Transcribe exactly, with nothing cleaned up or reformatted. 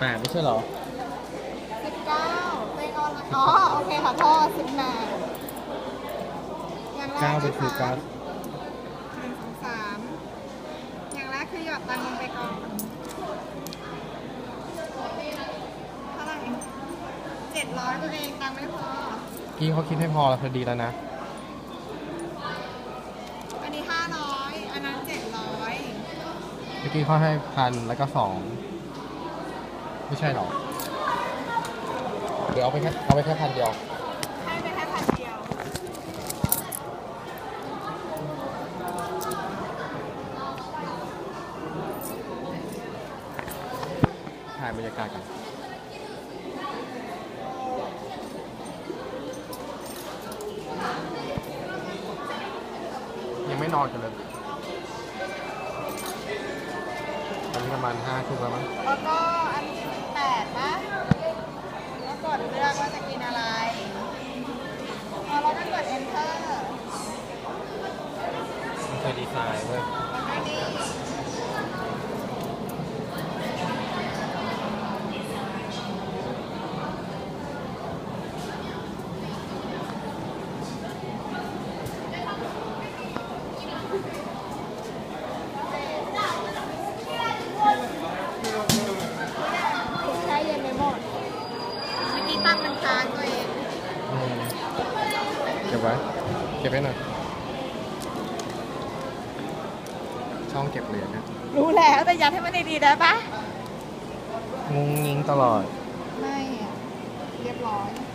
แปดไม่ใช่เหรอสิบเก้าเป็นออนไลน์อ๋อโอเคขอโทษสิบแปดอย่างแรกเก้าเป็นะนคือคะเก้าหนึ่งสองสามอย่างแรกคือหยอดตังค์ลงไปก่อนเท่าไหร่เจ็ดร้อยตัวเองตังค์ไม่พอกี้เขาคิดให้พอแล้วพอดีแล้วนะอันนี้ห้าร้อยอันนั้นเจ็ดร้อยเมื่อกี้เขาให้พันแล้วก็สองไม่ใช่หรอเดี๋ยวเอาไปแค่เอาไปแค่พันเดียวให้ไปแค่พันเดียวถ่ายบรรยากาศกันยังไม่นอนกันเลยตอนนี้ประมาณห้าทุ่มแล้วมั้งแล้วก็อันนี้แปดนะแล้วกดเลือกว่าจะกินอะไรพอเราก็กด enter มันเคยดีไซน์เว้ยอันนี้ใช้เย็นไม่หมดเมื่อกี้ตั้งมันค้างตัวเองอืมเก็บไว้เก็บไว้หน่อยช่องเก็บเหรียญนะรู้แล้วแต่ยัดให้มันดีๆได้ปะงุ้งงิ้งตลอดไม่อะเรียบร้อย